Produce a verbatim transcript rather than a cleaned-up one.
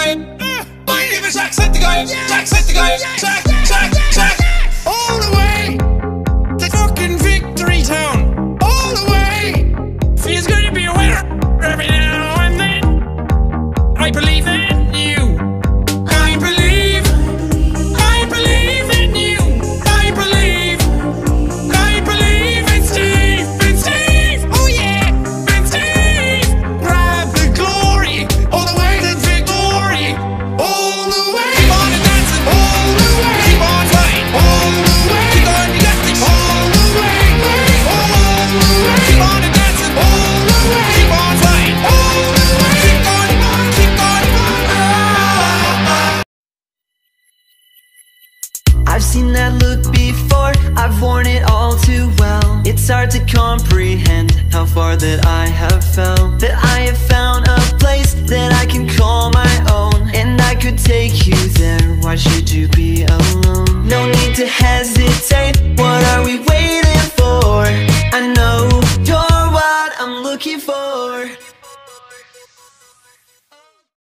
going. My name is Jack, set the going. Jack, set the going. Jack, Jack, Jack. All the way to fucking Victory Town. All the way. Feels good to be a winner every now and then. I believe in you. I believe. I believe in you. I believe. I believe in Steve. In Steve. Oh yeah. In Steve. Grab the glory. All the way to victory. All the way. Keep on dancing. All the way. Keep on fighting. All the way. Keep on, you got this. All the way. All the way. Keep on dancing. All the way. Keep on fighting. All the way. Keep on, keep on. I've seen that look before, I've worn it all too well. It's hard to comprehend how far that I have fell. That I have found a place that I can call my own, and I could take you